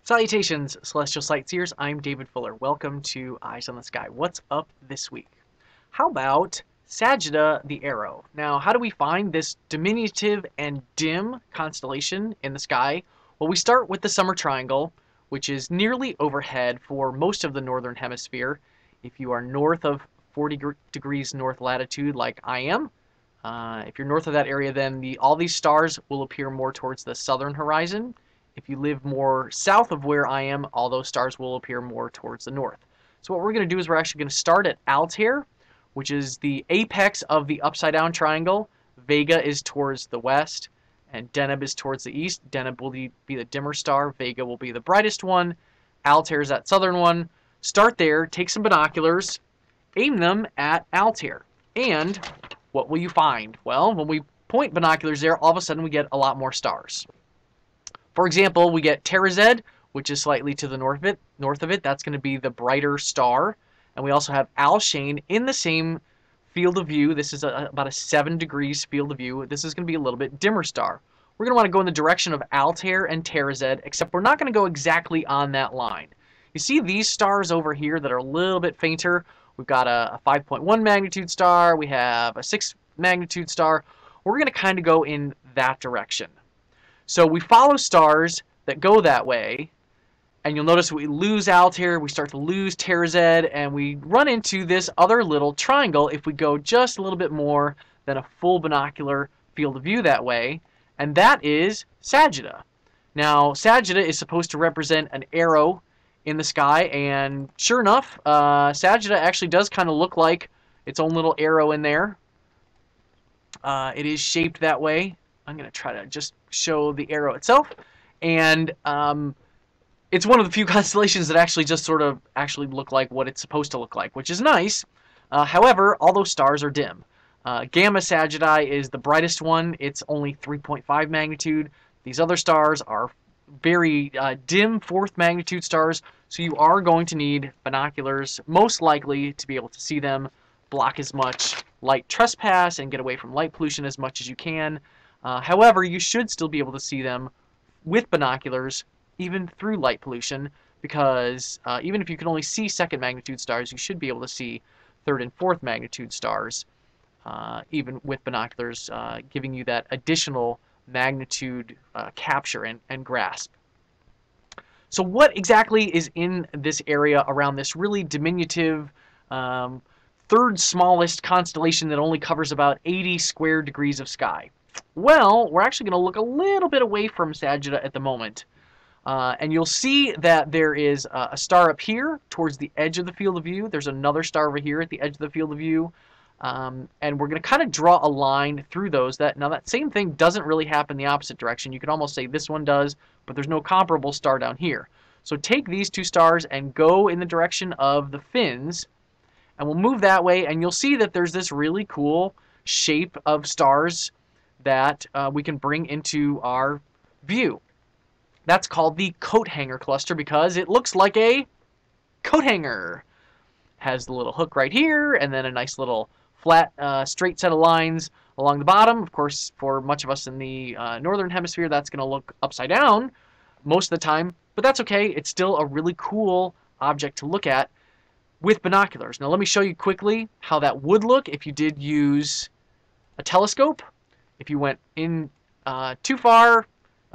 Salutations, Celestial Sightseers. I'm David Fuller. Welcome to Eyes on the Sky. What's up this week? How about Sagitta the Arrow? Now, how do we find this diminutive and dim constellation in the sky? Well, we start with the Summer Triangle, which is nearly overhead for most of the northern hemisphere. If you are north of 40 degrees north latitude, like I am, if you're north of that area, then all these stars will appear more towards the southern horizon. If you live more south of where I am, all those stars will appear more towards the north. So what we're going to do is we're actually going to start at Altair, which is the apex of the upside-down triangle. Vega is towards the west, and Deneb is towards the east. Deneb will be the dimmer star. Vega will be the brightest one. Altair is that southern one. Start there, take some binoculars, aim them at Altair. And what will you find? Well, when we point binoculars there, all of a sudden we get a lot more stars. For example, we get Tarazed, which is slightly to the north of it. That's going to be the brighter star. And we also have Alshane in the same field of view. This is about a 7 degrees field of view. This is going to be a little bit dimmer star. We're going to want to go in the direction of Altair and Tarazed, except we're not going to go exactly on that line. You see these stars over here that are a little bit fainter? We've got a 5.1 magnitude star. We have a 6 magnitude star. We're going to kind of go in that direction. So we follow stars that go that way, and you'll notice we lose Altair, we start to lose Tarazed, and we run into this other little triangle if we go just a little bit more than a full binocular field of view that way, and that is Sagitta. Now, Sagitta is supposed to represent an arrow in the sky, and sure enough, Sagitta actually does kind of look like its own little arrow in there. It is shaped that way. I'm going to try to just show the arrow itself, and it's one of the few constellations that actually just sort of look like what it's supposed to look like, which is nice. However, all those stars are dim. Gamma Sagittae is the brightest one. It's only 3.5 magnitude. These other stars are very dim 4th magnitude stars, so you are going to need binoculars, most likely, to be able to see them, block as much light trespass, and get away from light pollution as much as you can. However, you should still be able to see them with binoculars, even through light pollution, because even if you can only see 2nd magnitude stars, you should be able to see 3rd and 4th magnitude stars, even with binoculars, giving you that additional magnitude capture and grasp. So what exactly is in this area around this really diminutive, 3rd smallest constellation that only covers about 80 square degrees of sky? Well, we're actually going to look a little bit away from Sagitta at the moment. And you'll see that there is a star up here towards the edge of the field of view. There's another star over here at the edge of the field of view. And we're going to kind of draw a line through those. Now, that same thing doesn't really happen the opposite direction. You could almost say this one does, but there's no comparable star down here. So take these two stars and go in the direction of the fins. And we'll move that way, and you'll see that there's this really cool shape of stars that we can bring into our view. That's called the Coathangar Cluster because it looks like a coat hanger. Has the little hook right here, and then a nice little flat, straight set of lines along the bottom. Of course, for much of us in the northern hemisphere, that's going to look upside down most of the time, but that's okay. It's still a really cool object to look at with binoculars. Now, let me show you quickly how that would look if you did use a telescope. If you went in too far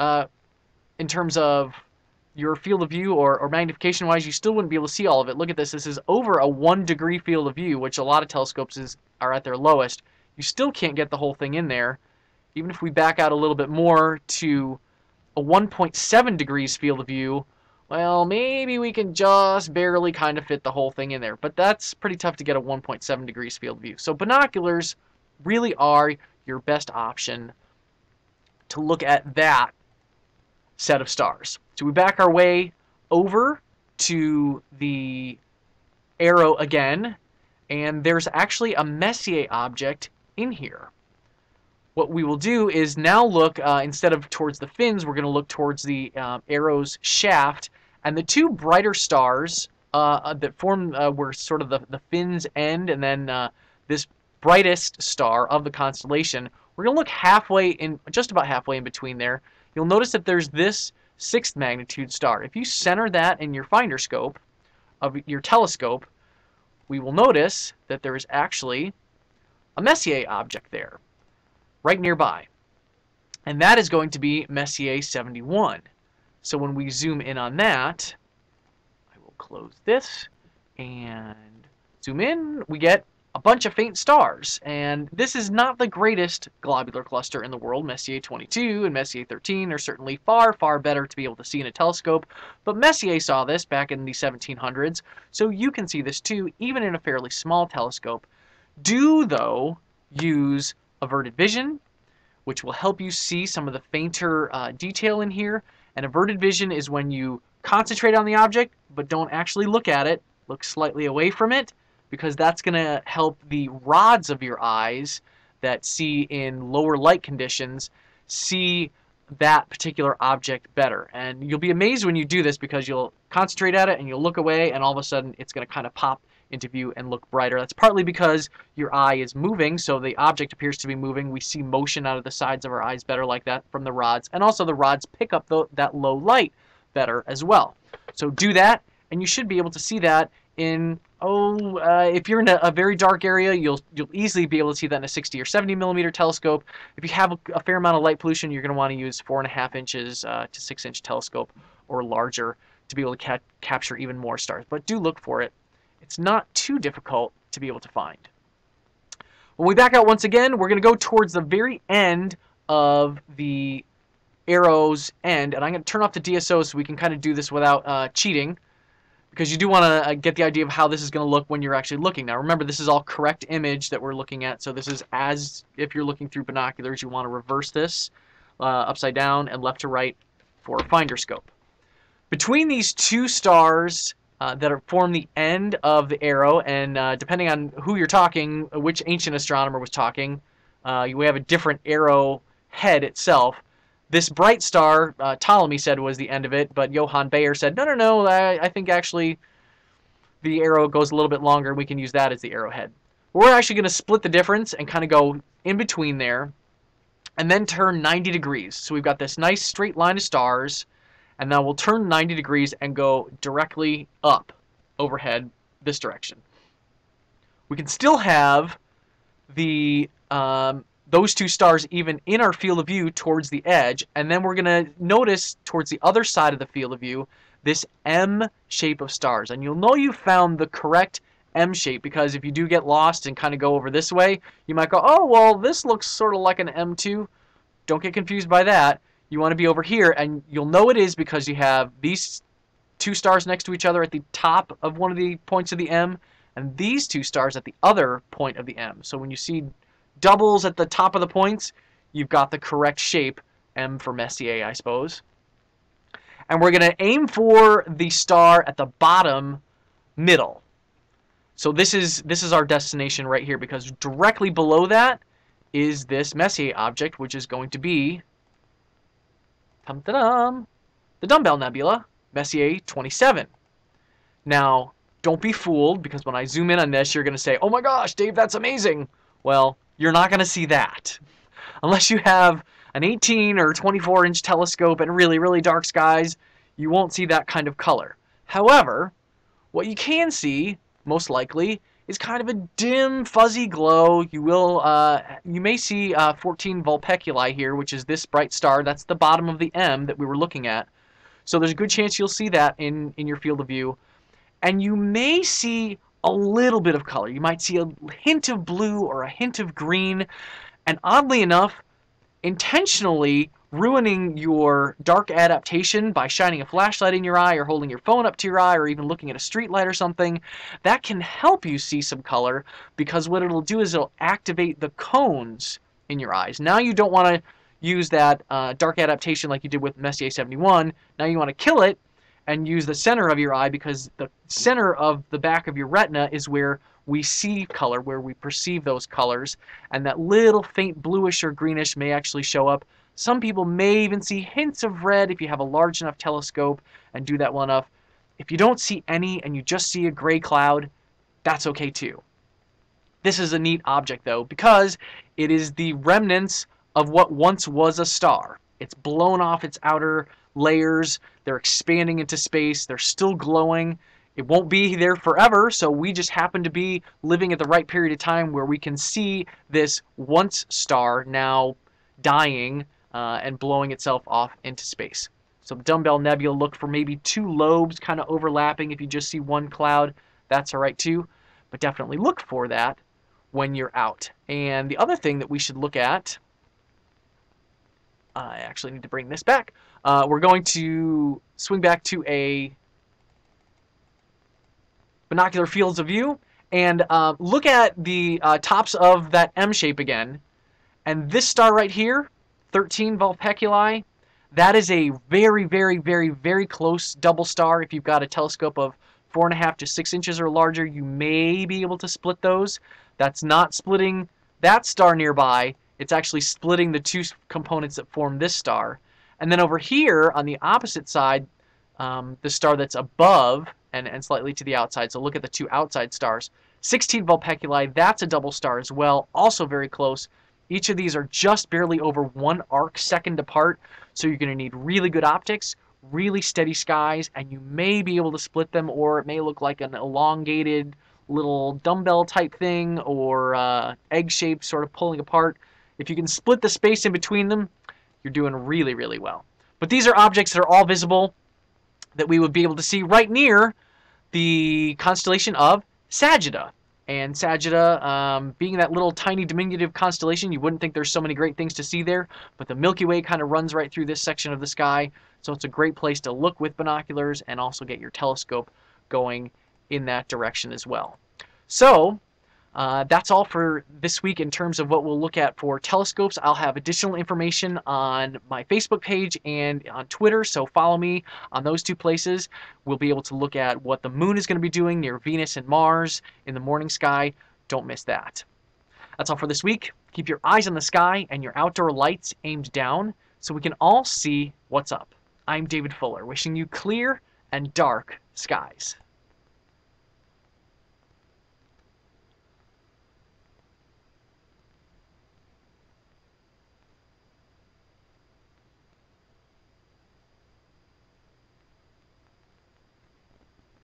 in terms of your field of view or magnification-wise, you still wouldn't be able to see all of it. Look at this. This is over a 1 degree field of view, which a lot of telescopes are at their lowest. You still can't get the whole thing in there. Even if we back out a little bit more to a 1.7 degrees field of view, well, maybe we can just barely kind of fit the whole thing in there. But that's pretty tough to get a 1.7 degrees field of view. So binoculars really are your best option to look at that set of stars. So we back our way over to the arrow again, and there's actually a Messier object in here. What we will do is now look, instead of towards the fins, we're going to look towards the arrow's shaft, and the two brighter stars that form where sort of the fins end, and then this brightest star of the constellation, we're going to look halfway in, just about halfway in between there. You'll notice that there's this 6th magnitude star. If you center that in your finder scope of your telescope, we will notice that there is actually a Messier object there, right nearby. And that is going to be Messier 71. So when we zoom in on that, I will close this and zoom in, we get a bunch of faint stars. And this is not the greatest globular cluster in the world. Messier 22 and Messier 13 are certainly far, far better to be able to see in a telescope. But Messier saw this back in the 1700s, so you can see this too, even in a fairly small telescope. Do, though, use averted vision, which will help you see some of the fainter detail in here. And averted vision is when you concentrate on the object, but don't actually look at it. Look slightly away from it, because that's going to help the rods of your eyes that see in lower light conditions see that particular object better. And you'll be amazed when you do this, because you'll concentrate at it and you'll look away, and all of a sudden it's going to kind of pop into view and look brighter. That's partly because your eye is moving, so the object appears to be moving. We see motion out of the sides of our eyes better like that from the rods, and also the rods pick up that low light better as well. So do that, and you should be able to see that in, if you're in a very dark area, you'll easily be able to see that in a 60 or 70 millimeter telescope. If you have a fair amount of light pollution, you're going to want to use 4.5 inches to 6 inch telescope or larger to be able to capture even more stars. But do look for it. It's not too difficult to be able to find. When we back out once again, we're going to go towards the very end of the arrow's end, and I'm going to turn off the DSO so we can kind of do this without cheating, because you do want to get the idea of how this is going to look when you're actually looking. Now remember, this is all correct image that we're looking at, so this is as if you're looking through binoculars. You want to reverse this upside down and left to right for a finder scope. Between these two stars that form the end of the arrow, and depending on who you're talking, which ancient astronomer was talking, we have a different arrow head itself. This bright star, Ptolemy said was the end of it, but Johann Bayer said, no, I think actually the arrow goes a little bit longer, and we can use that as the arrowhead. We're actually going to split the difference and kind of go in between there, and then turn 90 degrees. So we've got this nice straight line of stars, and now we'll turn 90 degrees and go directly up overhead this direction. We can still have the those two stars even in our field of view towards the edge, and then we're going to notice towards the other side of the field of view this M shape of stars. And you'll know you found the correct M shape, because if you do get lost and kind of go over this way, you might go, oh, well, this looks sort of like an M2. Don't get confused by that. You want to be over here, and you'll know it is because you have these two stars next to each other at the top of one of the points of the M, and these two stars at the other point of the M. So when you see doubles at the top of the points, you've got the correct shape, M for Messier, I suppose. And we're going to aim for the star at the bottom middle. So this is our destination right here, because directly below that is this Messier object, which is going to be the Dumbbell Nebula, Messier 27. Now, don't be fooled, because when I zoom in on this, you're going to say, oh my gosh, Dave, that's amazing. Well, you're not going to see that. Unless you have an 18 or 24 inch telescope and really, really dark skies, you won't see that kind of color. However, what you can see, most likely, is kind of a dim, fuzzy glow. You may see 14 Vulpeculae here, which is this bright star. That's the bottom of the M that we were looking at. So there's a good chance you'll see that in your field of view. And you may see a little bit of color. You might see a hint of blue or a hint of green. And oddly enough, intentionally ruining your dark adaptation by shining a flashlight in your eye or holding your phone up to your eye or even looking at a street light or something, that can help you see some color, because what it'll do is it'll activate the cones in your eyes. Now you don't want to use that dark adaptation like you did with Messier 71. Now you want to kill it and use the center of your eye, because the center of the back of your retina is where we see color, where we perceive those colors, and that little faint bluish or greenish may actually show up. Some people may even see hints of red if you have a large enough telescope and do that well enough. If you don't see any and you just see a gray cloud, that's okay too. This is a neat object though, because it is the remnants of what once was a star. It's blown off its outer layers. They're expanding into space. They're still glowing. It won't be there forever, so we just happen to be living at the right period of time where we can see this once star now dying and blowing itself off into space. So the Dumbbell Nebula, look for maybe 2 lobes kind of overlapping. If you just see one cloud, that's all right too. But definitely look for that when you're out. And the other thing that we should look at, I actually need to bring this back. We're going to swing back to a binocular fields of view and look at the tops of that M shape again. And this star right here, 13 Vulpeculae, that is a very, very, very, very close double star. If you've got a telescope of 4.5 to 6 inches or larger, you may be able to split those. That's not splitting that star nearby. It's actually splitting the 2 components that form this star. And then over here on the opposite side, the star that's above and slightly to the outside. So look at the 2 outside stars. 16 Vulpeculae, that's a double star as well, also very close. Each of these are just barely over 1 arc second apart, so you're going to need really good optics, really steady skies, and you may be able to split them, or it may look like an elongated little dumbbell type thing, or egg shape sort of pulling apart. If you can split the space in between them, you're doing really, really well. But these are objects that are all visible, that we would be able to see right near the constellation of Sagitta. And Sagitta, being that little tiny diminutive constellation, you wouldn't think there's so many great things to see there, but the Milky Way kind of runs right through this section of the sky, so it's a great place to look with binoculars and also get your telescope going in that direction as well. So that's all for this week in terms of what we'll look at for telescopes. I'll have additional information on my Facebook page and on Twitter, so follow me on those 2 places. We'll be able to look at what the moon is going to be doing near Venus and Mars in the morning sky. Don't miss that. That's all for this week. Keep your eyes on the sky and your outdoor lights aimed down so we can all see what's up. I'm David Fuller, wishing you clear and dark skies.